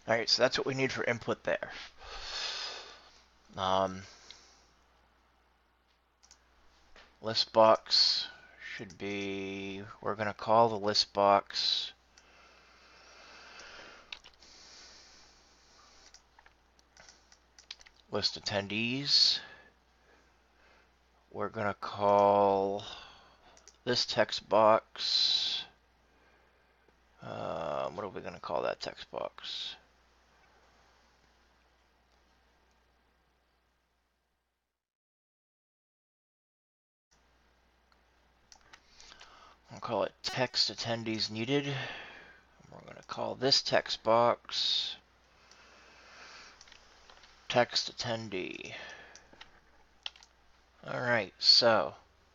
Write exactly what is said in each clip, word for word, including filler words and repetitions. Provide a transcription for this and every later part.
Alright, so that's what we need for input there. Um, list box should be, we're going to call the list box list attendees. We're going to call this text box, uh, what are we going to call that text box? I'll call it text attendees needed. We're going to call this text box text attendee. All right, so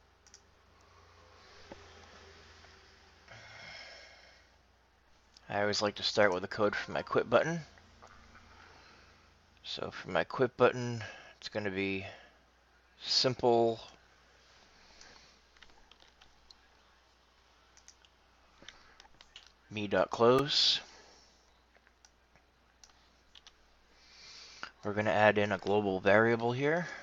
I always like to start with the code for my quit button. So for my quit button, it's going to be simple me.close. We're going to add in a global variable here.